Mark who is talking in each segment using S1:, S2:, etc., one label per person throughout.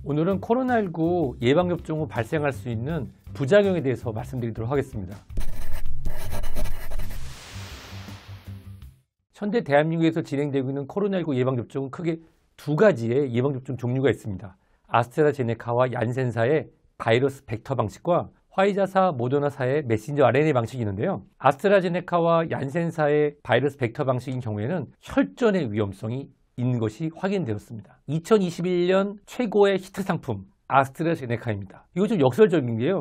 S1: 오늘은 코로나19 예방접종 후 발생할 수 있는 부작용에 대해서 말씀드리도록 하겠습니다. 현재 대한민국에서 진행되고 있는 코로나19 예방접종은 크게 두 가지의 예방접종 종류가 있습니다. 아스트라제네카와 얀센사의 바이러스 벡터 방식과 화이자사, 모더나사의 메신저 RNA 방식이 있는데요. 아스트라제네카와 얀센사의 바이러스 벡터 방식인 경우에는 혈전의 위험성이 있는 것이 확인되었습니다. 2021년 최고의 히트 상품 아스트라제네카입니다. 이거 좀 역설적인 게요.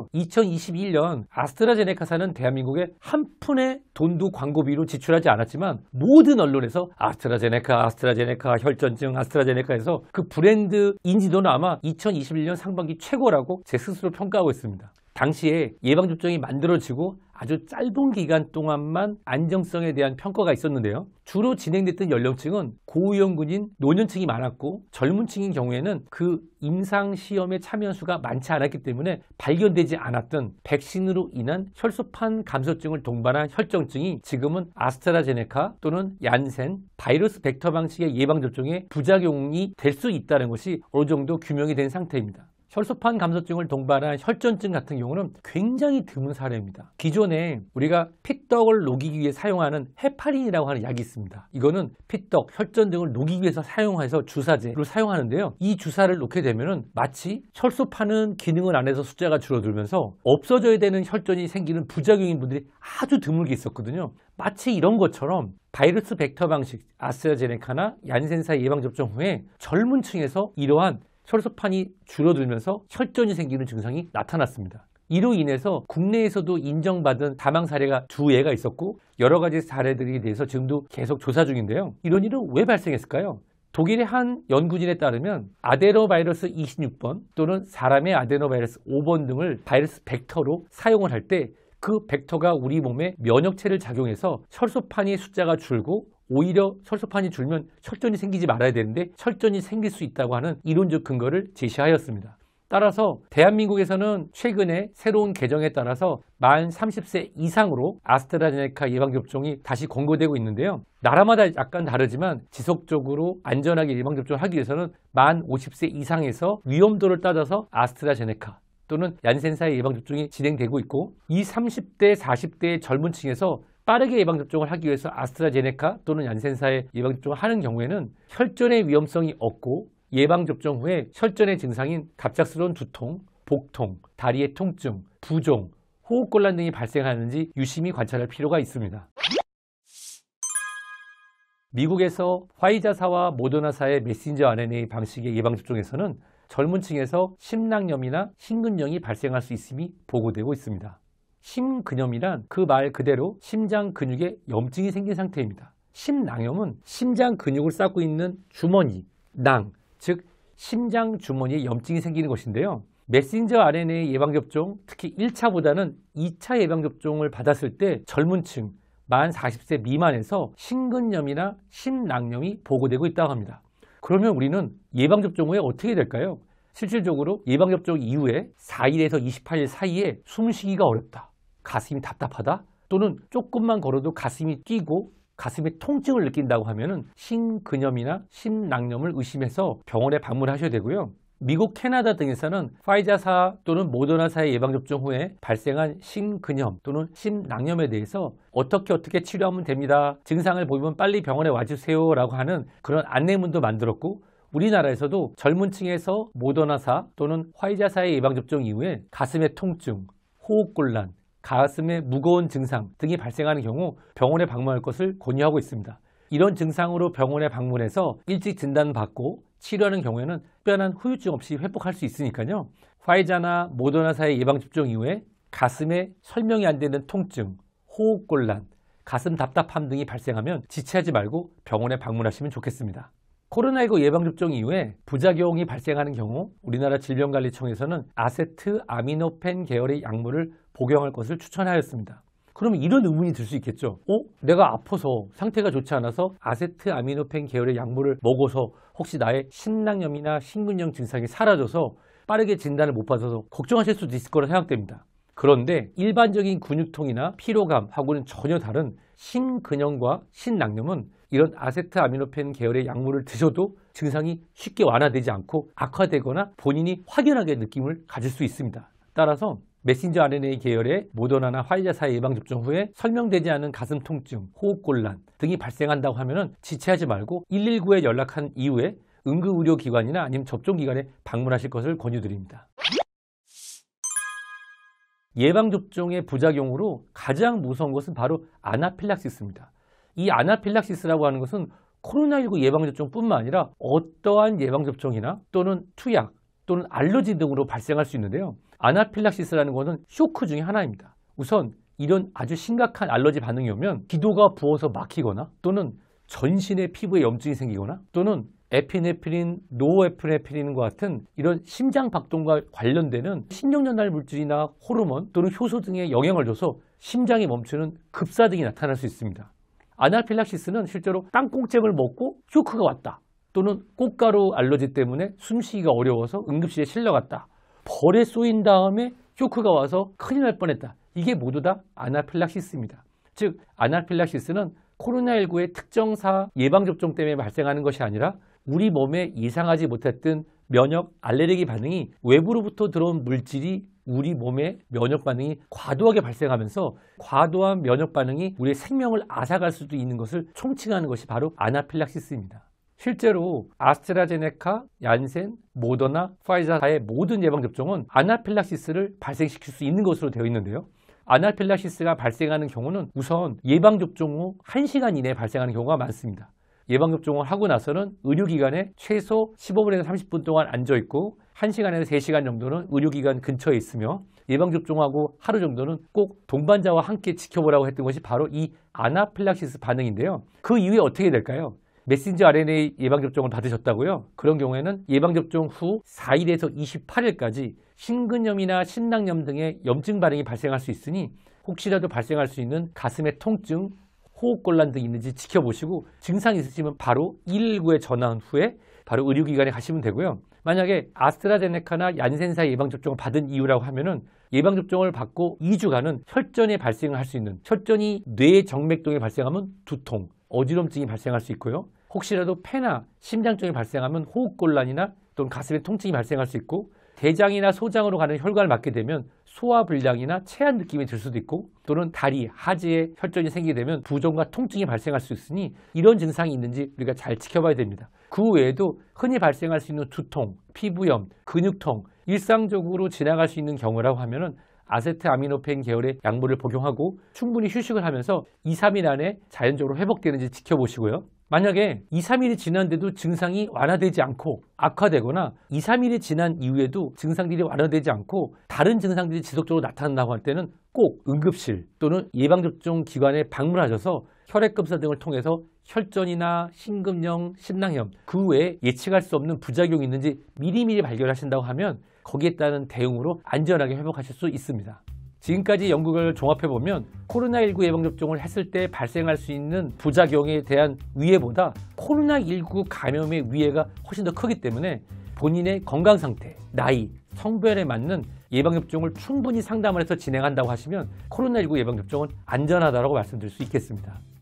S1: 2021년 아스트라제네카사는 대한민국에 한 푼의 돈도 광고비로 지출하지 않았지만 모든 언론에서 아스트라제네카 혈전증 아스트라제네카에서 그 브랜드 인지도는 아마 2021년 상반기 최고라고 제 스스로 평가하고 있습니다. 당시에 예방접종이 만들어지고 아주 짧은 기간 동안만 안정성에 대한 평가가 있었는데요. 주로 진행됐던 연령층은 고위험군인 노년층이 많았고 젊은 층인 경우에는 그 임상시험에 참여한 수가 많지 않았기 때문에 발견되지 않았던 백신으로 인한 혈소판 감소증을 동반한 혈전증이 지금은 아스트라제네카 또는 얀센 바이러스 벡터 방식의 예방접종에 부작용이 될 수 있다는 것이 어느 정도 규명이 된 상태입니다. 혈소판 감소증을 동반한 혈전증 같은 경우는 굉장히 드문 사례입니다. 기존에 우리가 피떡을 녹이기 위해 사용하는 헤파린이라고 하는 약이 있습니다. 이거는 피떡, 혈전 등을 녹이기 위해서 사용해서 주사제로 사용하는데요. 이 주사를 놓게 되면 마치 혈소판은 기능을 안 해서 숫자가 줄어들면서 없어져야 되는 혈전이 생기는 부작용인 분들이 아주 드물게 있었거든요. 마치 이런 것처럼 바이러스 벡터 방식 아스트라제네카나 얀센사 예방접종 후에 젊은 층에서 이러한 혈소판이 줄어들면서 혈전이 생기는 증상이 나타났습니다. 이로 인해서 국내에서도 인정받은 사망 사례가 2예가 있었고 여러 가지 사례들에 대해서 지금도 계속 조사 중인데요. 이런 일은 왜 발생했을까요? 독일의 한 연구진에 따르면 아데노바이러스 26번 또는 사람의 아데노바이러스 5번 등을 바이러스 벡터로 사용을 할 때 그 벡터가 우리 몸에 면역체를 작용해서 혈소판의 숫자가 줄고 오히려 혈소판이 줄면 혈전이 생기지 말아야 되는데 혈전이 생길 수 있다고 하는 이론적 근거를 제시하였습니다. 따라서 대한민국에서는 최근에 새로운 개정에 따라서 만 30세 이상으로 아스트라제네카 예방접종이 다시 권고되고 있는데요. 나라마다 약간 다르지만 지속적으로 안전하게 예방접종을 하기 위해서는 만 50세 이상에서 위험도를 따져서 아스트라제네카 또는 얀센사의 예방접종이 진행되고 있고 이 30대, 40대의 젊은 층에서 빠르게 예방접종을 하기 위해서 아스트라제네카 또는 얀센사의 예방접종을 하는 경우에는 혈전의 위험성이 없고 예방접종 후에 혈전의 증상인 갑작스러운 두통, 복통, 다리의 통증, 부종, 호흡곤란 등이 발생하는지 유심히 관찰할 필요가 있습니다. 미국에서 화이자사와 모더나사의 메신저 RNA 방식의 예방접종에서는 젊은 층에서 심낭염이나 심근염이 발생할 수 있음이 보고되고 있습니다. 심근염이란 그 말 그대로 심장 근육에 염증이 생긴 상태입니다. 심낭염은 심장 근육을 쌓고 있는 주머니, 낭, 즉 심장 주머니에 염증이 생기는 것인데요. 메신저 RNA 예방접종, 특히 1차보다는 2차 예방접종을 받았을 때 젊은 층, 만 40세 미만에서 심근염이나 심낭염이 보고되고 있다고 합니다. 그러면 우리는 예방접종 후에 어떻게 될까요? 실질적으로 예방접종 이후에 4일에서 28일 사이에 숨쉬기가 어렵다, 가슴이 답답하다, 또는 조금만 걸어도 가슴이 뛰고 가슴에 통증을 느낀다고 하면 심근염이나 심낭염을 의심해서 병원에 방문하셔야 되고요. 미국, 캐나다 등에서는 화이자사 또는 모더나사의 예방접종 후에 발생한 심근염 또는 심낭염에 대해서 어떻게 치료하면 됩니다. 증상을 보이면 빨리 병원에 와주세요 라고 하는 그런 안내문도 만들었고 우리나라에서도 젊은 층에서 모더나사 또는 화이자사의 예방접종 이후에 가슴의 통증, 호흡곤란, 가슴의 무거운 증상 등이 발생하는 경우 병원에 방문할 것을 권유하고 있습니다. 이런 증상으로 병원에 방문해서 일찍 진단받고 치료하는 경우에는 특별한 후유증 없이 회복할 수 있으니까요. 화이자나 모더나사의 예방접종 이후에 가슴에 설명이 안 되는 통증, 호흡곤란, 가슴 답답함 등이 발생하면 지체하지 말고 병원에 방문하시면 좋겠습니다. 코로나19 예방접종 이후에 부작용이 발생하는 경우 우리나라 질병관리청에서는 아세트아미노펜 계열의 약물을 복용할 것을 추천하였습니다. 그러면 이런 의문이 들 수 있겠죠. 내가 아파서 상태가 좋지 않아서 아세트아미노펜 계열의 약물을 먹어서 혹시 나의 심낭염이나 심근염 증상이 사라져서 빠르게 진단을 못 받아서 걱정하실 수도 있을 거라 생각됩니다. 그런데 일반적인 근육통이나 피로감하고는 전혀 다른 심근염과 심낭염은 이런 아세트아미노펜 계열의 약물을 드셔도 증상이 쉽게 완화되지 않고 악화되거나 본인이 확연하게 느낌을 가질 수 있습니다. 따라서 메신저 RNA 계열의 모더나나 화이자사의 예방접종 후에 설명되지 않은 가슴 통증, 호흡곤란 등이 발생한다고 하면 지체하지 말고 119에 연락한 이후에 응급의료기관이나 아니면 접종기관에 방문하실 것을 권유드립니다. 예방접종의 부작용으로 가장 무서운 것은 바로 아나필락시스입니다. 이 아나필락시스라고 하는 것은 코로나19 예방접종뿐만 아니라 어떠한 예방접종이나 또는 투약 또는 알러지 등으로 발생할 수 있는데요. 아나필락시스라는 것은 쇼크 중에 하나입니다. 우선 이런 아주 심각한 알러지 반응이 오면 기도가 부어서 막히거나 또는 전신의 피부에 염증이 생기거나 또는 에피네프린, 노에피네프린과 같은 이런 심장 박동과 관련되는 신경전달 물질이나 호르몬 또는 효소 등에 영향을 줘서 심장이 멈추는 급사등이 나타날 수 있습니다. 아나필락시스는 실제로 땅콩잼을 먹고 쇼크가 왔다 또는 꽃가루 알러지 때문에 숨쉬기가 어려워서 응급실에 실려갔다, 벌에 쏘인 다음에 쇼크가 와서 큰일 날 뻔했다, 이게 모두 다 아나필락시스입니다. 즉 아나필락시스는 코로나19의 특정사 예방접종 때문에 발생하는 것이 아니라 우리 몸에 예상하지 못했던 면역 알레르기 반응이 외부로부터 들어온 물질이 우리 몸의 면역 반응이 과도하게 발생하면서 과도한 면역 반응이 우리의 생명을 앗아갈 수도 있는 것을 총칭하는 것이 바로 아나필락시스입니다. 실제로 아스트라제네카, 얀센, 모더나, 파이자의 모든 예방접종은 아나필락시스를 발생시킬 수 있는 것으로 되어 있는데요. 아나필락시스가 발생하는 경우는 우선 예방접종 후 1시간 이내에 발생하는 경우가 많습니다. 예방접종을 하고 나서는 의료기관에 최소 15분에서 30분 동안 앉아있고 1시간에서 3시간 정도는 의료기관 근처에 있으며 예방접종하고 하루 정도는 꼭 동반자와 함께 지켜보라고 했던 것이 바로 이 아나필락시스 반응인데요. 그 이후에 어떻게 될까요? 메신저 RNA 예방접종을 받으셨다고요? 그런 경우에는 예방접종 후 4일에서 28일까지 심근염이나 신낭염 등의 염증 반응이 발생할 수 있으니 혹시라도 발생할 수 있는 가슴의 통증, 호흡곤란 등이 있는지 지켜보시고 증상이 있으시면 바로 119에 전화한 후에 바로 의료기관에 가시면 되고요. 만약에 아스트라제네카나 얀센사 예방접종을 받은 이유라고 하면은 예방접종을 받고 2주간은 혈전에 발생할 수 있는 혈전이 뇌 정맥동에 발생하면 두통, 어지럼증이 발생할 수 있고요. 혹시라도 폐나 심장증이 발생하면 호흡곤란이나 또는 가슴에 통증이 발생할 수 있고 대장이나 소장으로 가는 혈관을 막게 되면 소화불량이나 체한 느낌이 들 수도 있고 또는 다리, 하지에 혈전이 생기게 되면 부종과 통증이 발생할 수 있으니 이런 증상이 있는지 우리가 잘 지켜봐야 됩니다. 그 외에도 흔히 발생할 수 있는 두통, 피부염, 근육통, 일상적으로 지나갈 수 있는 경우라고 하면은 아세트아미노펜 계열의 약물을 복용하고 충분히 휴식을 하면서 2, 3일 안에 자연적으로 회복되는지 지켜보시고요. 만약에 2, 3일이 지났는데도 증상이 완화되지 않고 악화되거나 2, 3일이 지난 이후에도 증상들이 완화되지 않고 다른 증상들이 지속적으로 나타난다고 할 때는 꼭 응급실 또는 예방접종 기관에 방문하셔서 혈액검사 등을 통해서 혈전이나 심근염, 심낭염 그 외에 예측할 수 없는 부작용이 있는지 미리미리 발견하신다고 하면 거기에 따른 대응으로 안전하게 회복하실 수 있습니다. 지금까지 연구를 종합해보면 코로나19 예방접종을 했을 때 발생할 수 있는 부작용에 대한 위해보다 코로나19 감염의 위해가 훨씬 더 크기 때문에 본인의 건강상태, 나이, 성별에 맞는 예방접종을 충분히 상담을 해서 진행한다고 하시면 코로나19 예방접종은 안전하다고 말씀드릴 수 있겠습니다.